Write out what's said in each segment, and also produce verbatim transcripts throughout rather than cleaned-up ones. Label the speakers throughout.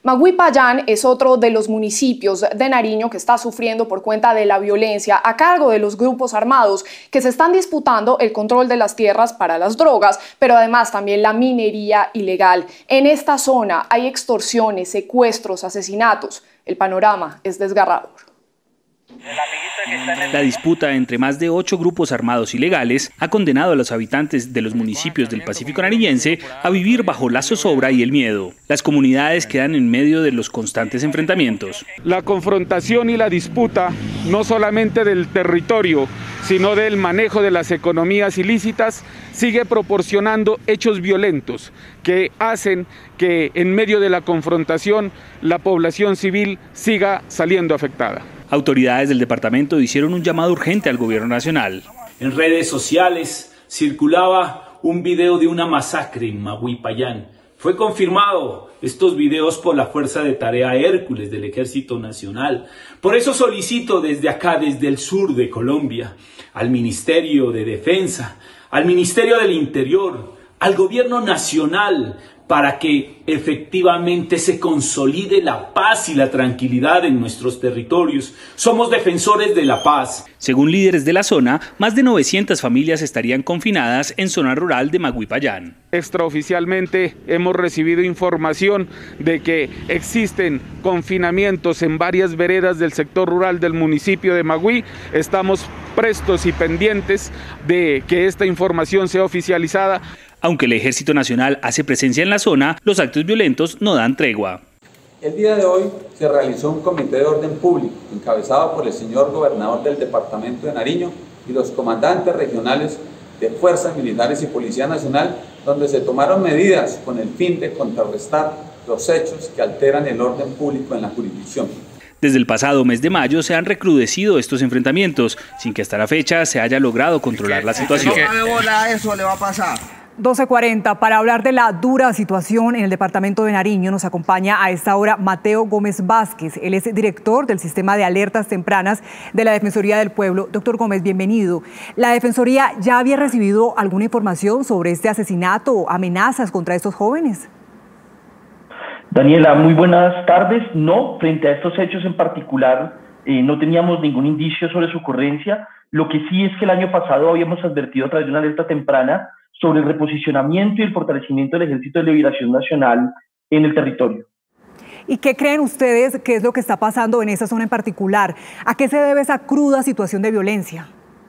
Speaker 1: Magüí-Payán es otro de los municipios de Nariño que está sufriendo por cuenta de la violencia a cargo de los grupos armados que se están disputando el control de las tierras para las drogas, pero además también la minería ilegal. En esta zona hay extorsiones, secuestros, asesinatos. El panorama es desgarrador.
Speaker 2: La disputa entre más de ocho grupos armados ilegales ha condenado a los habitantes de los municipios del Pacífico nariñense a vivir bajo la zozobra y el miedo. Las comunidades quedan en medio de los constantes enfrentamientos.
Speaker 3: La confrontación y la disputa, no solamente del territorio, sino del manejo de las economías ilícitas, sigue proporcionando hechos violentos que hacen que en medio de la confrontación la población civil siga saliendo afectada.
Speaker 2: Autoridades del departamento hicieron un llamado urgente al gobierno nacional.
Speaker 4: En redes sociales circulaba un video de una masacre en Magüí-Payán. Fue confirmado estos videos por la Fuerza de Tarea Hércules del Ejército Nacional. Por eso solicito desde acá, desde el sur de Colombia, al Ministerio de Defensa, al Ministerio del Interior, al Gobierno Nacional, para que efectivamente se consolide la paz y la tranquilidad en nuestros territorios. Somos defensores de la paz.
Speaker 2: Según líderes de la zona, más de novecientas familias estarían confinadas en zona rural de Magüí-Payán.
Speaker 3: Extraoficialmente hemos recibido información de que existen confinamientos en varias veredas del sector rural del municipio de Magüí. Estamos prestos y pendientes de que esta información sea oficializada.
Speaker 2: Aunque el Ejército Nacional hace presencia en la zona, los actos violentos no dan tregua.
Speaker 5: El día de hoy se realizó un comité de orden público encabezado por el señor gobernador del departamento de Nariño y los comandantes regionales de Fuerzas Militares y Policía Nacional, donde se tomaron medidas con el fin de contrarrestar los hechos que alteran el orden público en la jurisdicción.
Speaker 2: Desde el pasado mes de mayo se han recrudecido estos enfrentamientos, sin que hasta la fecha se haya logrado controlar la situación.
Speaker 6: Eso le va a pasar.
Speaker 7: doce cuarenta, para hablar de la dura situación en el departamento de Nariño, nos acompaña a esta hora Mateo Gómez Vázquez. Él es director del Sistema de Alertas Tempranas de la Defensoría del Pueblo. Doctor Gómez, bienvenido. ¿La Defensoría ya había recibido alguna información sobre este asesinato o amenazas contra estos jóvenes?
Speaker 8: Daniela, muy buenas tardes. No, frente a estos hechos en particular, eh, no teníamos ningún indicio sobre su ocurrencia. Lo que sí es que el año pasado habíamos advertido a través de una alerta temprana sobre el reposicionamiento y el fortalecimiento del Ejército de Liberación Nacional en el territorio.
Speaker 7: ¿Y qué creen ustedes que es lo que está pasando en esa zona en particular? ¿A qué se debe esa cruda situación de violencia?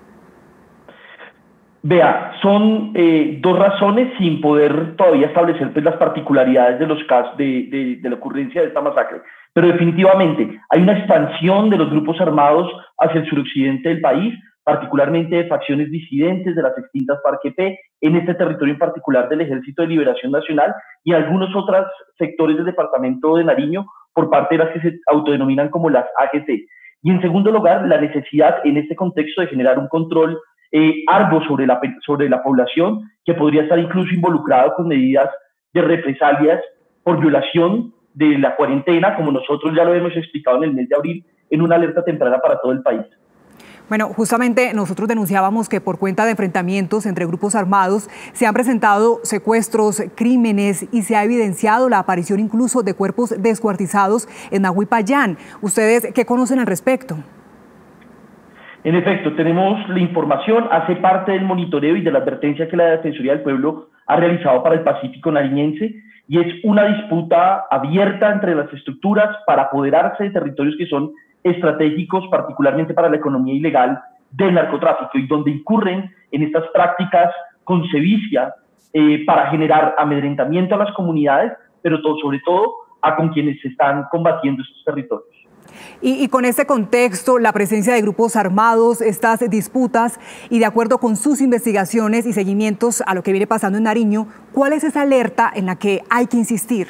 Speaker 8: Vea, son eh, dos razones sin poder todavía establecer pues, las particularidades de los casos de, de, de la ocurrencia de esta masacre. Pero definitivamente hay una expansión de los grupos armados hacia el suroccidente del país, particularmente de facciones disidentes de las extintas FARC-E P, en este territorio en particular del Ejército de Liberación Nacional y algunos otros sectores del departamento de Nariño por parte de las que se autodenominan como las A G C. Y en segundo lugar, la necesidad en este contexto de generar un control eh, arduo sobre la, sobre la población que podría estar incluso involucrado con medidas de represalias por violación de la cuarentena, como nosotros ya lo hemos explicado en el mes de abril, en una alerta temprana para todo el país.
Speaker 7: Bueno, justamente nosotros denunciábamos que por cuenta de enfrentamientos entre grupos armados se han presentado secuestros, crímenes y se ha evidenciado la aparición incluso de cuerpos descuartizados en Magüí-Payán. ¿Ustedes qué conocen al respecto?
Speaker 8: En efecto, tenemos la información, hace parte del monitoreo y de la advertencia que la Defensoría del Pueblo ha realizado para el Pacífico nariñense, y es una disputa abierta entre las estructuras para apoderarse de territorios que son estratégicos, particularmente para la economía ilegal del narcotráfico, y donde incurren en estas prácticas con sevicia eh, para generar amedrentamiento a las comunidades, pero todo, sobre todo a con quienes están combatiendo estos territorios.
Speaker 7: Y, y con este contexto, la presencia de grupos armados, estas disputas, y de acuerdo con sus investigaciones y seguimientos a lo que viene pasando en Nariño, ¿cuál es esa alerta en la que hay que insistir?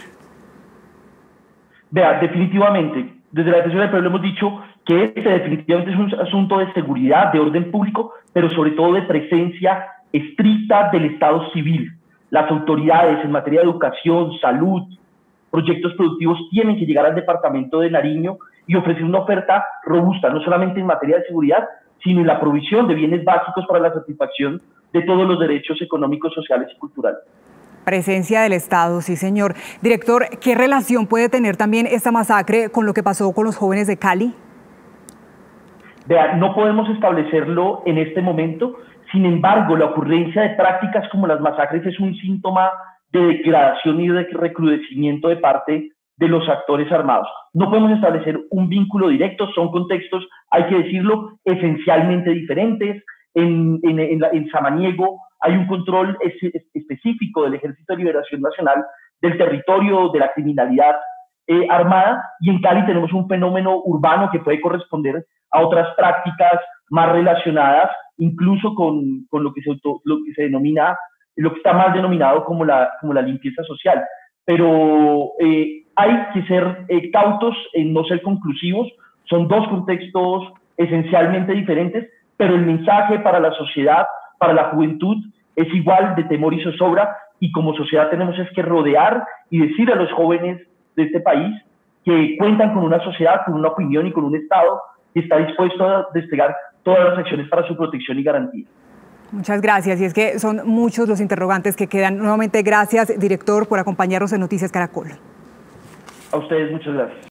Speaker 8: Vea, definitivamente, desde la Defensoría del Pueblo hemos dicho que este definitivamente es un asunto de seguridad, de orden público, pero sobre todo de presencia estricta del Estado civil. Las autoridades en materia de educación, salud, proyectos productivos tienen que llegar al departamento de Nariño y ofrecer una oferta robusta, no solamente en materia de seguridad, sino en la provisión de bienes básicos para la satisfacción de todos los derechos económicos, sociales y culturales.
Speaker 7: Presencia del Estado, sí señor. Director, ¿qué relación puede tener también esta masacre con lo que pasó con los jóvenes de Cali?
Speaker 8: Vea, no podemos establecerlo en este momento. Sin embargo, la ocurrencia de prácticas como las masacres es un síntoma de degradación y de recrudecimiento de parte de los actores armados. No podemos establecer un vínculo directo, son contextos, hay que decirlo, esencialmente diferentes. En, en, en, la, en Samaniego hay un control es, es, específico del Ejército de Liberación Nacional del territorio, de la criminalidad eh, armada, y en Cali tenemos un fenómeno urbano que puede corresponder a otras prácticas más relacionadas, incluso con, con lo, que se auto, lo que se denomina, lo que está más denominado como la, como la limpieza social. Pero eh, hay que ser eh, cautos en no ser conclusivos, son dos contextos esencialmente diferentes, pero el mensaje para la sociedad, para la juventud, es igual de temor y zozobra, y como sociedad tenemos es que rodear y decir a los jóvenes de este país que cuentan con una sociedad, con una opinión y con un Estado que está dispuesto a desplegar todas las acciones para su protección y garantía.
Speaker 7: Muchas gracias, y es que son muchos los interrogantes que quedan. Nuevamente, gracias, director, por acompañarnos en Noticias Caracol.
Speaker 8: A ustedes, muchas gracias.